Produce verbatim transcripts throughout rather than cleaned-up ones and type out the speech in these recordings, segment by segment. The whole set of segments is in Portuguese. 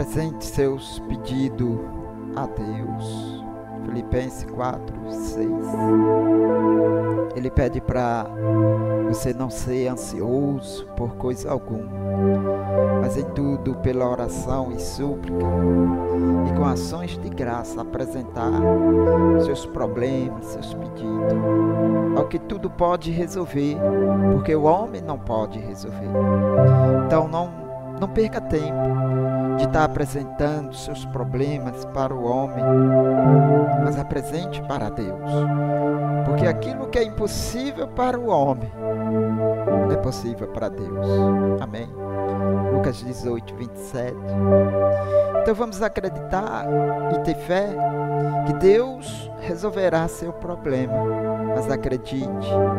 Apresente seus pedidos a Deus. Filipenses quatro, seis. Ele pede para você não ser ansioso por coisa alguma, mas em tudo pela oração e súplica e com ações de graça apresentar seus problemas, seus pedidos ao que tudo pode resolver, porque o homem não pode resolver. Então não, não perca tempo de estar apresentando seus problemas para o homem, mas apresente para Deus, porque aquilo que é impossível para o homem é possível para Deus. Amém? Lucas dezoito, vinte e sete. Então vamos acreditar e ter fé que Deus resolverá seu problema, mas acredite,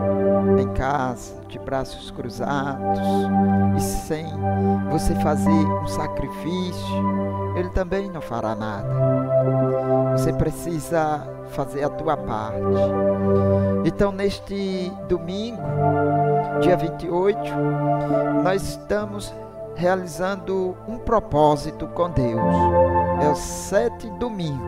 em casa, de braços cruzados e sem você fazer um sacrifício, Ele também não fará nada. Você precisa fazer a tua parte. Então neste domingo, dia vinte e oito, nós estamos realizando um propósito com Deus. É os sete domingos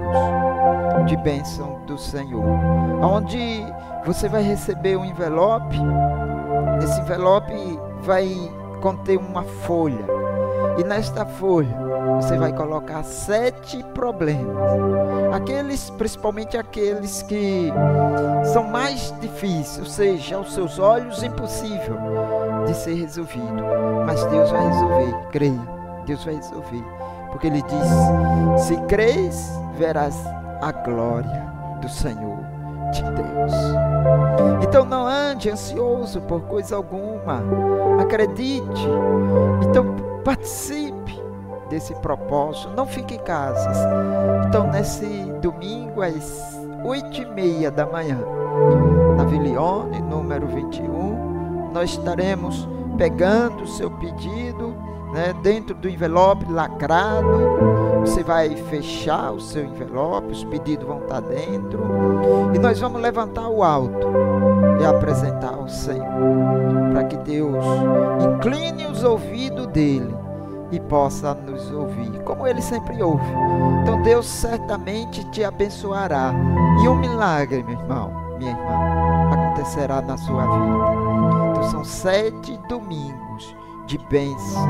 de bênção do Senhor, onde você vai receber um envelope. Esse envelope vai conter uma folha, e nesta folha você vai colocar sete problemas, aqueles, principalmente aqueles que são mais difíceis, ou seja, aos seus olhos impossível de ser resolvido, mas Deus vai resolver. Creia, Deus vai resolver, porque Ele diz: se crês, verás a glória do Senhor de Deus. Então não ande ansioso por coisa alguma, acredite. Então participe desse propósito, não fique em casa. Então nesse domingo às oito e meia da manhã, na Vilione, número vinte e um, nós estaremos pegando o seu pedido, né, dentro do envelope lacrado. Você vai fechar o seu envelope, os pedidos vão estar dentro, e nós vamos levantar o alto e apresentar ao Senhor, para que Deus incline os ouvidos dele e possa nos ouvir, como Ele sempre ouve. Então Deus certamente te abençoará, e um milagre, meu irmão, minha irmã, acontecerá na sua vida. Então são sete domingos de bênçãos,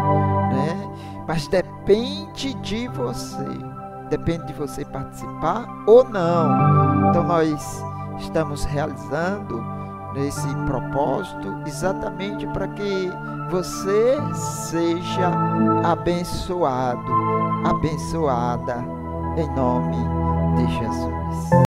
né? Mas depende de você, depende de você participar ou não. Então nós estamos realizando esse propósito exatamente para que você seja abençoado, abençoada, em nome de Jesus.